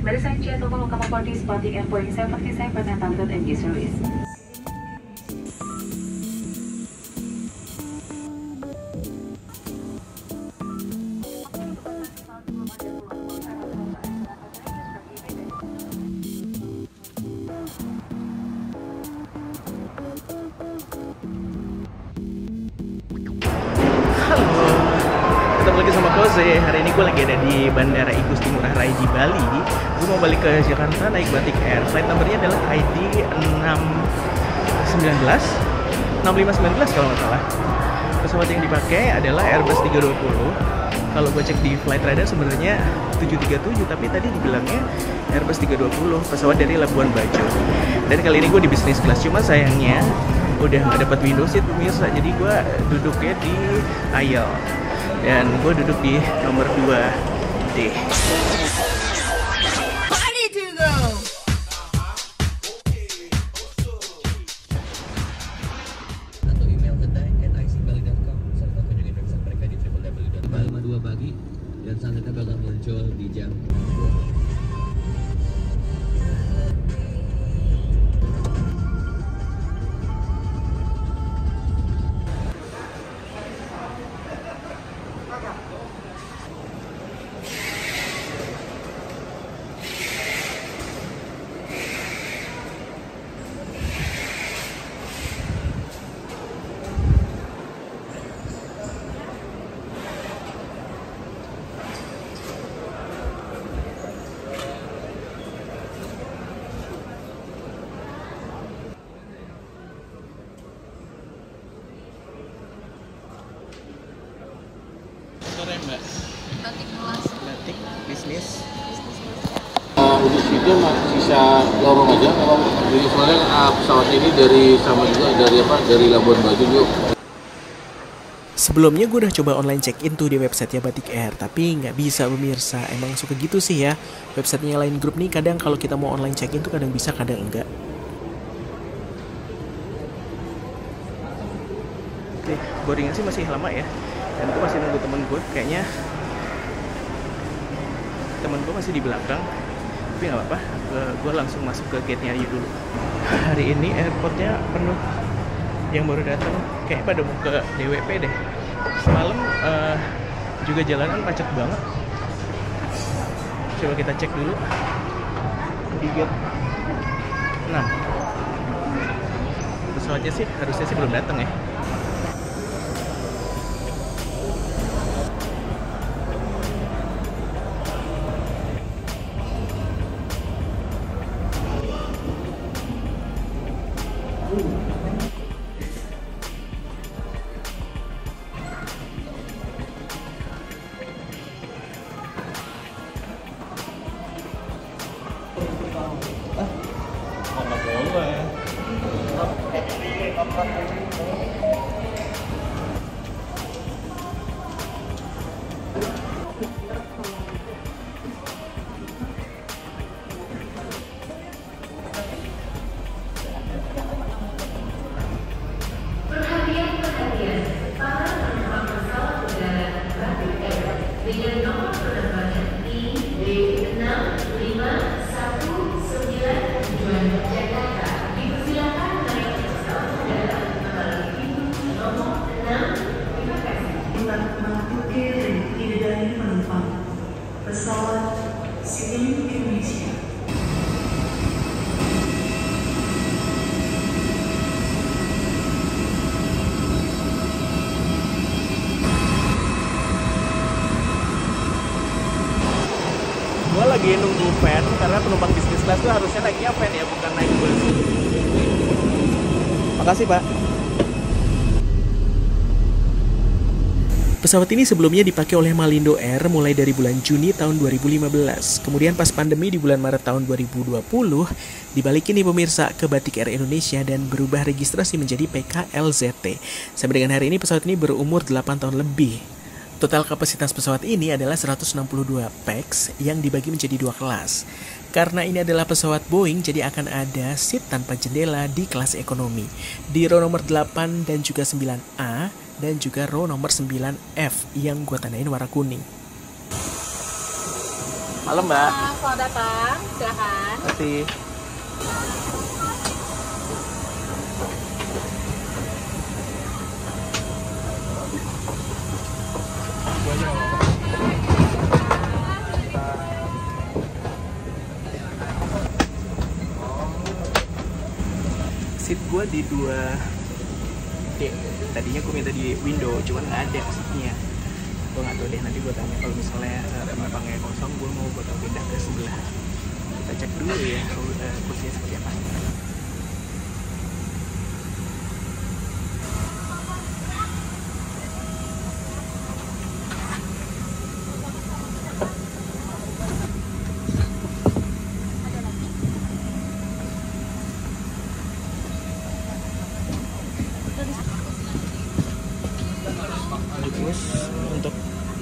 Ladies and gentlemen, welcome aboard this Batik Air Boeing 737 NG service. Ketemu lagi sama Koze. Hari ini gue lagi ada di Bandara Igusti Ngurah Rai di Bali. Gue mau balik ke Jakarta naik Batik Air. Flight numbernya adalah ID 6519 kalau nggak salah. Pesawat yang dipakai adalah Airbus 320. Kalau gue cek di Flight Radar sebenarnya 737, tapi tadi dibilangnya Airbus 320, pesawat dari Labuan Bajo. Dan kali ini gue di business class, cuma sayangnya udah nggak dapat window seat pemirsa, jadi gue duduknya di aisle dan gue duduk di nomor 2D. Atau email ke dai@icbali.com serta kunjungi website mereka di www.bali2 pagi dan selanjutnya bakal muncul di jam 2. Sore Mbak. Batik kelas Batik bisnis. Untuk speednya masih sisa lorong aja. Jadi soalnya pesawat ini dari sama juga dari Labuan Bajo juga. Sebelumnya gue udah coba online check-in tuh di websitenya Batik Air, tapi nggak bisa pemirsa. Emang suka gitu sih ya. Websitenya lain grup nih kadang kalau kita mau online check-in tuh kadang bisa, kadang enggak. Oke, boardingnya sih masih lama ya. Dan gue masih nunggu temen gue, kayaknya temen gue masih di belakang. Tapi nggak apa-apa, gue langsung masuk ke gate-nya aja dulu. Hari ini airportnya penuh. Yang baru datang kayak pada mau ke DWP deh. Semalam juga jalanan macet banget. Coba kita cek dulu di gate 6. Pesawatnya sih harusnya sih belum datang ya. Pesawat Citylink Indonesia. Gue lagi nunggu van karena penumpang bisnis class tuh harusnya naiknya van ya, bukan naik bus. Makasih Pak. Pesawat ini sebelumnya dipakai oleh Malindo Air mulai dari bulan Juni tahun 2015. Kemudian pas pandemi di bulan Maret tahun 2020, dibalikin nih pemirsa ke Batik Air Indonesia dan berubah registrasi menjadi PKLZT. Sampai dengan hari ini pesawat ini berumur 8 tahun lebih. Total kapasitas pesawat ini adalah 162 pax yang dibagi menjadi 2 kelas. Karena ini adalah pesawat Boeing, jadi akan ada seat tanpa jendela di kelas ekonomi. Di row nomor 8 dan juga 9A, dan juga row nomor 9F yang gue tandain warna kuning. Malam Mbak. Selamat datang, silahkan. Terima kasih. Seat gue di 2D. Tadinya gue minta di window, cuman nggak ada seatnya. Gue nggak tahu deh, nanti gue tanya kalau misalnya penumpangnya kosong, gue mau bakal pindah ke sebelah. Kita cek dulu ya kursinya seperti apa. Terus untuk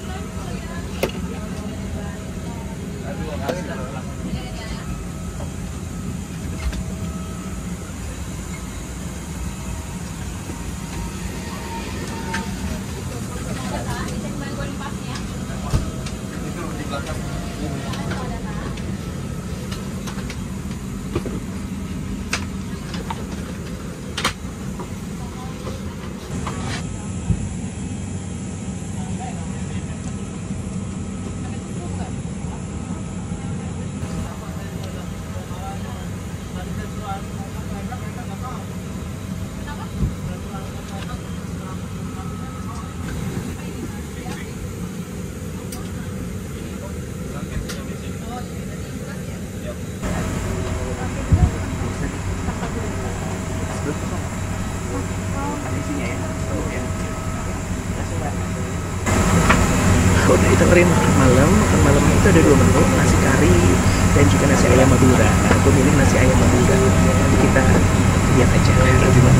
udah ditemerin makan malam. Makan malamnya itu ada 2 menu, nasi kari dan juga nasi ayam Madura. Nah, aku milih nasi ayam Madura. Nanti kita lihat aja gimana.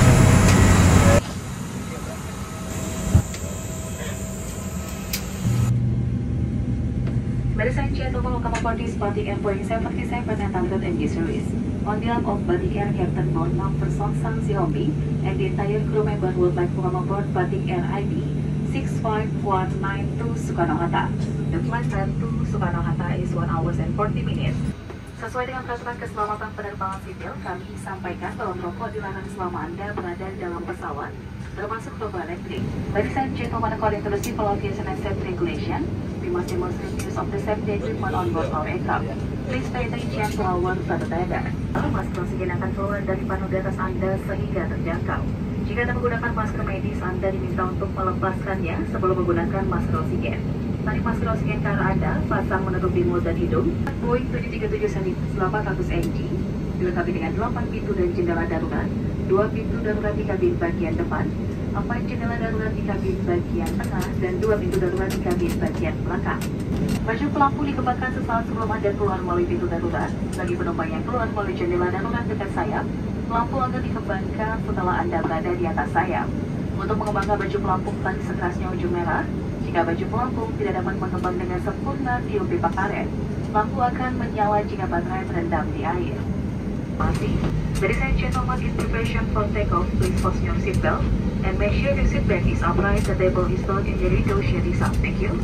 Ladies and gentlemen, welcome aboard this Batik Air Boeing 737 presentable engine service. On behalf of Batik Air Captain Bonang Person Sang Xiaomi and the entire crew member would like to welcome aboard Batik Air ID 65192 Soekarno-Hatta. The flight time to Soekarno-Hatta is 1 hour and 40 minutes. Sesuai dengan peraturan keselamatan penerbangan sipil, kami sampaikan bahwa merokok dilarang selama Anda berada di dalam pesawat, termasuk rokok elektrik. Ladies and gentlemen, according to the Civil Aviation and Safety Regulation, we must demonstrate use of the safety equipment on board our aircraft. Please pay attention to our flight attendant. Masker oksigen akan keluar dari panel di atas Anda sehingga terjangkau. Jika Anda menggunakan masker medis, Anda diminta untuk melepaskannya sebelum menggunakan masker oksigen. Tarik masker oksigen ke arah Anda, pasang menutupi mulut dan hidung. Boeing 737-800 NG dilengkapi dengan 8 pintu dan jendela darurat, 2 pintu darurat di kabin bagian depan, 4 jendela darurat di kabin bagian tengah, dan 2 pintu darurat di kabin bagian belakang. Baju pelampu dikembangkan sesaat sebelum Anda keluar melalui pintu darurat. Bagi penumpang yang keluar melalui jendela darurat dekat sayap, lampu akan dikembangkan setelah Anda berada di atas sayap. Untuk mengembangkan baju pelampung tali sekerasnya ujung merah, jika baju pelampung tidak dapat mengembang dengan sempurna di pipa karet, lampu akan menyala jika baterai terendam di air. Masih. Ladies and gentlemen, in preparation for takeoff, please fasten your seatbelt and make sure your seatbelt is upright, the table is locked, and your window shade is up. Thank you.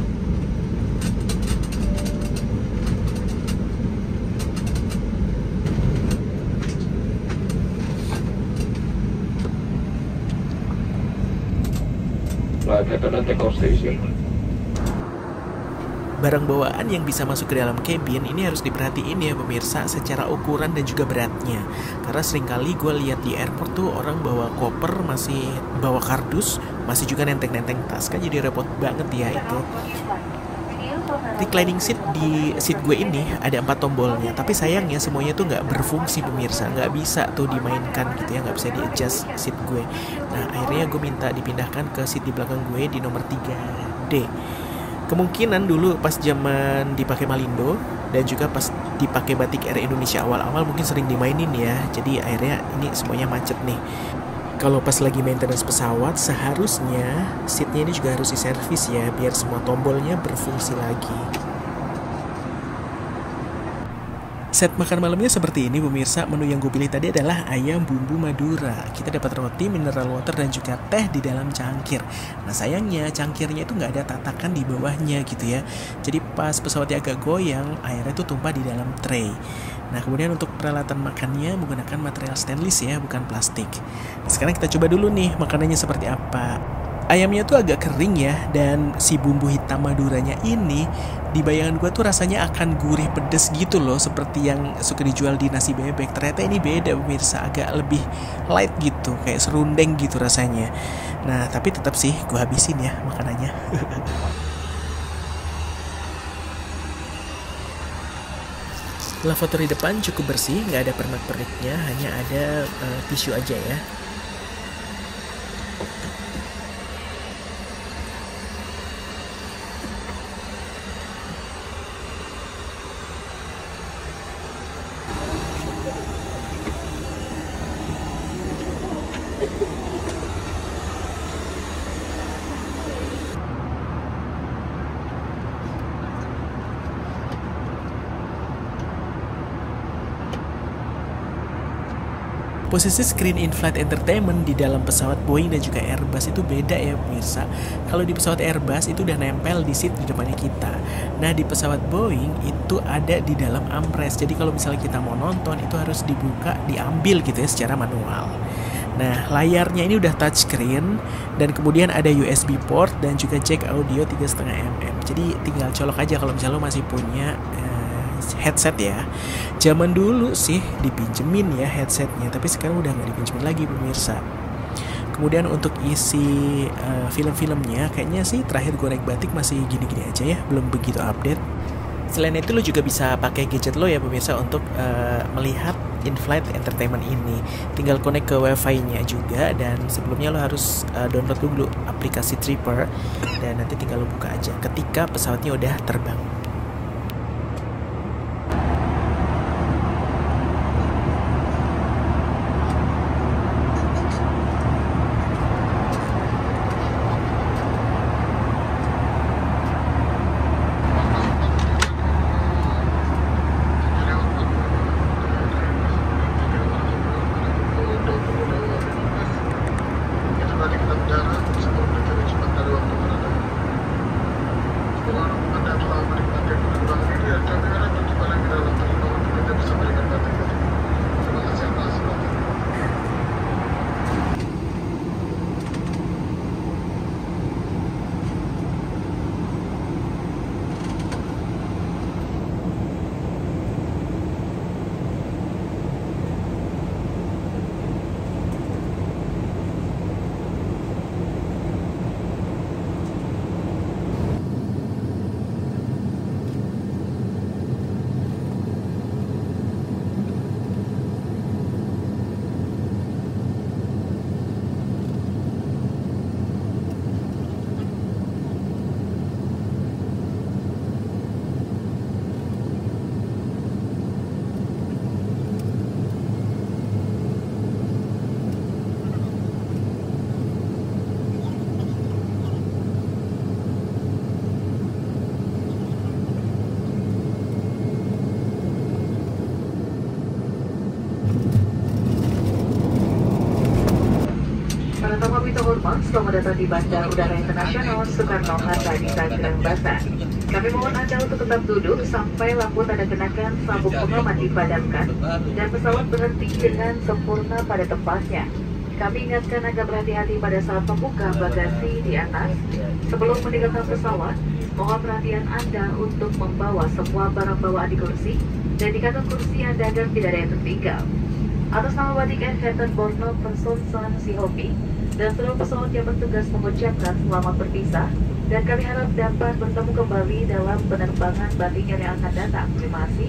Barang bawaan yang bisa masuk ke dalam cabin ini harus diperhatiin ya pemirsa, secara ukuran dan juga beratnya. Karena seringkali gue lihat di airport tuh orang bawa koper, masih bawa kardus, masih juga nenteng-nenteng tas, kan jadi repot banget ya itu. Reclining seat di seat gue ini ada 4 tombolnya, tapi sayangnya semuanya tuh nggak berfungsi pemirsa, nggak bisa tuh dimainkan gitu ya, nggak bisa di-adjust seat gue. Nah akhirnya gue minta dipindahkan ke seat di belakang gue di nomor 3D. Kemungkinan dulu pas zaman dipakai Malindo dan juga pas dipakai Batik Air Indonesia awal-awal mungkin sering dimainin ya, jadi akhirnya ini semuanya macet nih. Kalau pas lagi maintenance pesawat seharusnya seatnya ini juga harus diservis ya, biar semua tombolnya berfungsi lagi. Set makan malamnya seperti ini pemirsa. Menu yang gue pilih tadi adalah ayam bumbu Madura. Kita dapat roti, mineral water, dan juga teh di dalam cangkir. Nah sayangnya cangkirnya itu nggak ada tatakan di bawahnya gitu ya. Jadi pas pesawatnya agak goyang, airnya itu tumpah di dalam tray. Nah kemudian untuk peralatan makannya menggunakan material stainless ya, bukan plastik. Nah, sekarang kita coba dulu nih makanannya seperti apa. Ayamnya tuh agak kering ya, dan si bumbu hitam Maduranya ini di bayangan gue tuh rasanya akan gurih pedes gitu loh, seperti yang suka dijual di nasi bebek. Ternyata ini beda pemirsa, agak lebih light gitu, kayak serundeng gitu rasanya. Nah tapi tetap sih gue habisin ya makanannya. Lavatory depan cukup bersih, nggak ada pernak-perniknya, hanya ada tisu aja ya. Posisi screen in-flight entertainment di dalam pesawat Boeing dan juga Airbus itu beda ya pemirsa. Kalau di pesawat Airbus itu udah nempel di seat di depannya kita. Nah di pesawat Boeing itu ada di dalam armrest. Jadi kalau misalnya kita mau nonton itu harus dibuka, diambil gitu ya secara manual. Nah layarnya ini udah touchscreen dan kemudian ada USB port dan juga jack audio 3,5 mm. Jadi tinggal colok aja kalau misalnya lo masih punya headset ya. Zaman dulu sih dipinjemin ya headsetnya, tapi sekarang udah nggak dipinjemin lagi pemirsa. Kemudian untuk isi film-filmnya kayaknya sih terakhir gue naik batik masih gini-gini aja ya, belum begitu update. Selain itu lo juga bisa pakai gadget lo ya pemirsa untuk melihat in-flight entertainment ini. Tinggal connect ke wifi-nya juga, dan sebelumnya lo harus download dulu aplikasi Tripper dan nanti tinggal lo buka aja ketika pesawatnya udah terbang. Selamat datang di Bandara Udara Internasional Soekarno-Hatta di Tangerang, Banten. Kami mohon Anda untuk tetap duduk sampai lampu tanda kenakan sabuk pengaman dipadamkan dan pesawat berhenti dengan sempurna pada tempatnya. Kami ingatkan agar berhati-hati pada saat membuka bagasi di atas. Sebelum meninggalkan pesawat, mohon perhatian Anda untuk membawa semua barang bawaan di kursi dan di kantong kursi Anda agar tidak ada yang tertinggal. Atas nama Batik Air Captain Borno Personsan Sihopi dan seluruh pesawat yang bertugas mengucapkan selamat berpisah, dan kami harap dapat bertemu kembali dalam penerbangan Batik Air yang akan datang. Terima kasih.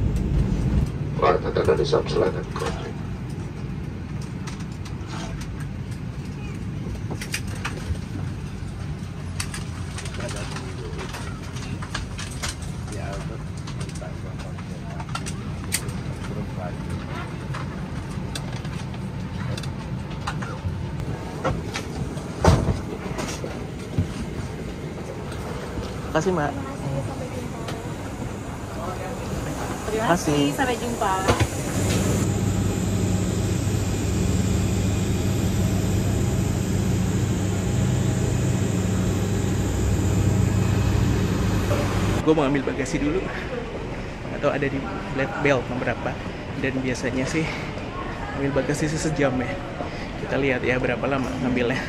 Katakan di selatan kota. Terima kasih Mbak. Terima kasih. kasih. Sampai jumpa. Gue mau ambil bagasi dulu, atau ada di black belt nomor berapa, dan biasanya sih ambil bagasi sejam ya. Kita lihat ya berapa lama ngambilnya.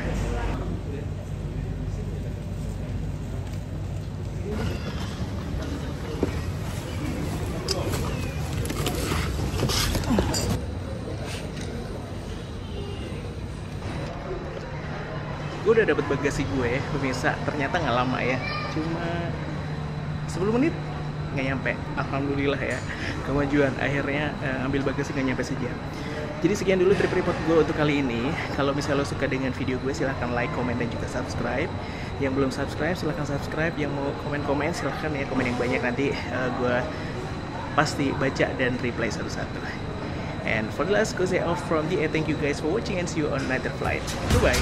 Gue udah dapet bagasi gue, pemirsa. Ternyata nggak lama ya, cuma 10 menit nggak nyampe. Alhamdulillah ya, kemajuan. Akhirnya ambil bagasi nggak nyampe sejam. Jadi sekian dulu trip report gue untuk kali ini. Kalau misalnya lo suka dengan video gue, silahkan like, komen, dan juga subscribe. Yang belum subscribe silahkan subscribe. Yang mau komen-komen silahkan ya, komen yang banyak. Nanti gue pasti baca dan reply satu-satu. And for the last, go say off from the air. Thank you guys for watching and see you on another flight. Goodbye.